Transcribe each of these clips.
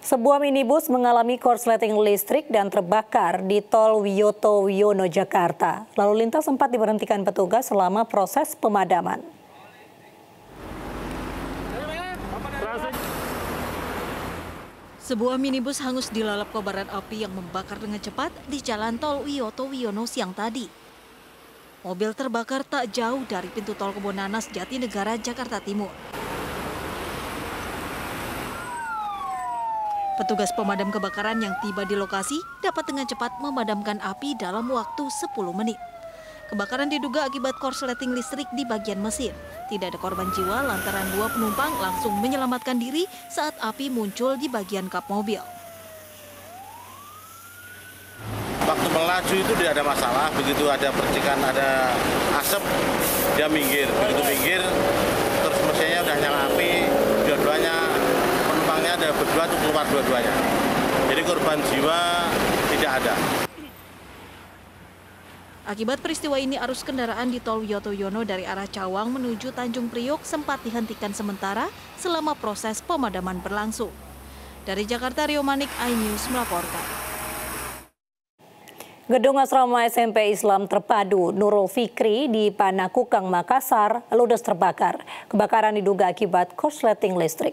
Sebuah minibus mengalami korsleting listrik dan terbakar di Tol Wiyoto Wiono, Jakarta. Lalu lintas sempat diberhentikan petugas selama proses pemadaman. Sebuah minibus hangus dilalap kobaran api yang membakar dengan cepat di Jalan Tol Wiyoto Wiono siang tadi. Mobil terbakar tak jauh dari pintu tol Kebonanas, Jatinegara, Jakarta Timur. Petugas pemadam kebakaran yang tiba di lokasi dapat dengan cepat memadamkan api dalam waktu 10 menit. Kebakaran diduga akibat korsleting listrik di bagian mesin. Tidak ada korban jiwa lantaran 2 penumpang langsung menyelamatkan diri saat api muncul di bagian kap mobil. Waktu melaju itu tidak ada masalah, begitu ada percikan, ada asap, dia minggir. Begitu minggir, terus mesinnya udah nyala api, dua-duanya penumpangnya ada berdua tuh keluar dua-duanya. Jadi korban jiwa tidak ada. Akibat peristiwa ini, arus kendaraan di Tol Wiyoto Wiono dari arah Cawang menuju Tanjung Priok sempat dihentikan sementara selama proses pemadaman berlangsung. Dari Jakarta, Rio Manik, iNews melaporkan. Gedung asrama SMP Islam Terpadu Nurul Fikri di Panakukang, Makassar ludes terbakar. Kebakaran diduga akibat korsleting listrik.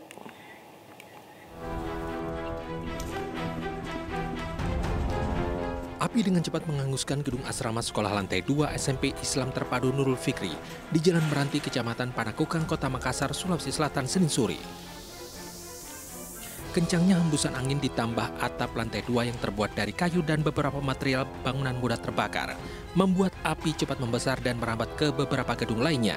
Api dengan cepat menghanguskan gedung asrama sekolah lantai 2 SMP Islam Terpadu Nurul Fikri di Jalan Meranti, Kecamatan Panakukang, Kota Makassar, Sulawesi Selatan, Senin sore. Kencangnya hembusan angin ditambah atap lantai 2 yang terbuat dari kayu dan beberapa material bangunan mudah terbakar, membuat api cepat membesar dan merambat ke beberapa gedung lainnya.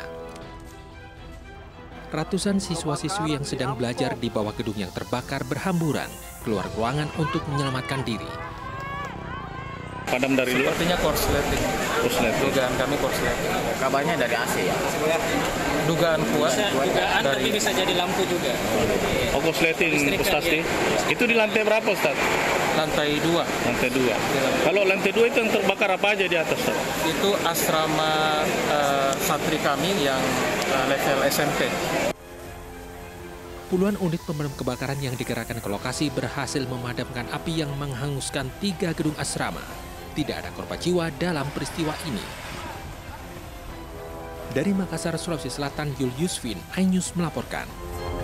Ratusan siswa-siswi yang sedang belajar di bawah gedung yang terbakar berhamburan keluar ruangan untuk menyelamatkan diri. Padam dari luar? Sepertinya korsleting. Dugaan kami korsleting. Kabarnya dari AC ya? Dugaan kuat. Dugaan tapi bisa jadi lampu juga. Oh, korsleting Ustaz nih. Itu di lantai berapa Ustaz? Lantai 2. Lantai 2. Kalau lantai 2 itu yang terbakar apa aja di atas Ustaz? Itu asrama santri kami yang level SMP. Puluhan unit pemadam kebakaran yang dikerahkan ke lokasi berhasil memadamkan api yang menghanguskan 3 gedung asrama. Tidak ada korban jiwa dalam peristiwa ini. Dari Makassar, Sulawesi Selatan, Yul Yusfin, iNews melaporkan.